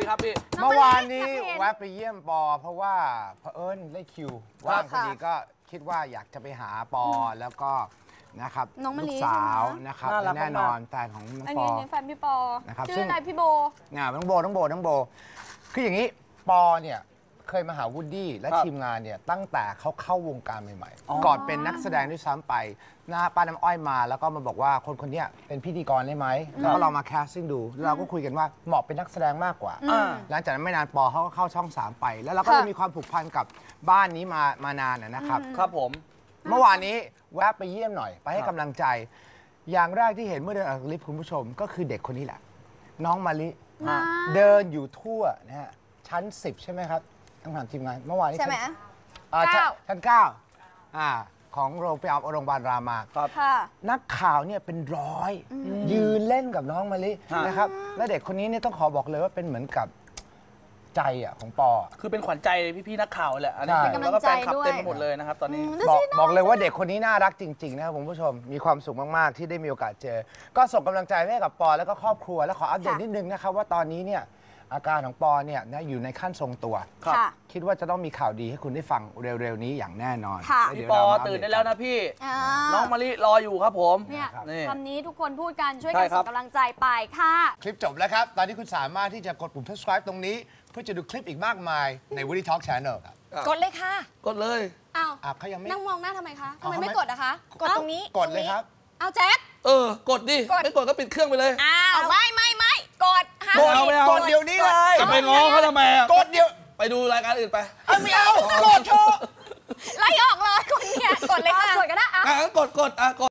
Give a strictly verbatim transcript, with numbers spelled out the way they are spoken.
ดีครับพี่เมื่อวานนี้แวะไปเยี่ยมปอเพราะว่าเผอิญได้คิวว่างพอดีก็คิดว่าอยากจะไปหาปอแล้วก็นะครับลูกสาวนะครับแน่นอนแฟนของน้องปอแฟนพี่ปอนะครับชื่ออะไรพี่โบเนี่ยน้องโบน้องโบน้องโบคืออย่างนี้ปอเนี่ยเคยมาหาวูดดี้และทีมงานเนี่ยตั้งแต่เขาเข้าวงการใหม่ๆก่อนเป็นนักแสดงด้วยซ้ำไปหน้าป้าน้ำอ้อยมาแล้วก็มาบอกว่าคนคนนี้เป็นพิธีกรได้ไหมแล้วก็เรามาแคสติ้งดูเราก็คุยกันว่าเหมาะเป็นนักแสดงมากกว่าหลังจากนั้นไม่นานปอเขาก็เข้าช่องสามไปแล้วเราก็เลยมีความผูกพันกับบ้านนี้มามานานนะครับครับผมเมื่อวานนี้แวะไปเยี่ยมหน่อยไปให้กำลังใจอย่างแรกที่เห็นเมื่อเดินออกลิฟต์คุณผู้ชมก็คือเด็กคนนี้แหละน้องมาลิเดินอยู่ทั่วนะฮะชั้นสิบใช่ไหมครับต้องถามทีมงานเมื่อวานนี้ใช่ไหมเก้าชั้นเก้าอ่าของโรงพยาบาลโรงพยาบาลรามาครับนักข่าวเนี่ยเป็นร้อยยืนเล่นกับน้องมะลินะครับและเด็กคนนี้เนี่ยต้องขอบอกเลยว่าเป็นเหมือนกับใจอ่ะของปอคือเป็นขวัญใจพี่ๆนักข่าวแหละอันนี้แล้วก็แฟนคลับเต็มไปหมดเลยนะครับตอนนี้บอกบอกเลยว่าเด็กคนนี้น่ารักจริงๆนะครับคุณผู้ชมมีความสุขมากๆที่ได้มีโอกาสเจอก็ส่งกำลังใจให้กับปอแล้วก็ครอบครัวแล้วขออัปเดตนิดนึงนะครับว่าตอนนี้เนี่ยอาการของปอเนี่ยนะอยู่ในขั้นทรงตัวคิดว่าจะต้องมีข่าวดีให้คุณได้ฟังเร็วๆนี้อย่างแน่นอนพี่ปอตื่นได้แล้วนะพี่น้องมะลิรออยู่ครับผมเนี่ยคำนี้ทุกคนพูดกันช่วยกันส่งกำลังใจไปค่ะคลิปจบแล้วครับตอนนี้คุณสามารถที่จะกดปุ่ม subscribe ตรงนี้เพื่อจะดูคลิปอีกมากมายใน Woody Talk Channel ครับกดเลยค่ะกดเลยอ้าวเขายังไม่นั่งมองหน้าทำไมคะทำไมไม่กดอะคะกดตรงนี้กดเลยครับเอาแจ็คเออกดดิไม่กดก็ปิดเครื่องไปเลยอ้าวไม่ไม่ไม่กดกดเอาไม่เอากดเดี๋ยวนี้เลยจะไปง้อเขาทำไมกดเดี๋ยวไปดูรายการอื่นไปไม่เอากดเถอะไล่ออกเลยคนเนี่ยกดเลยค่ะกดก็ได้อ่ะกดกดอ่ะกด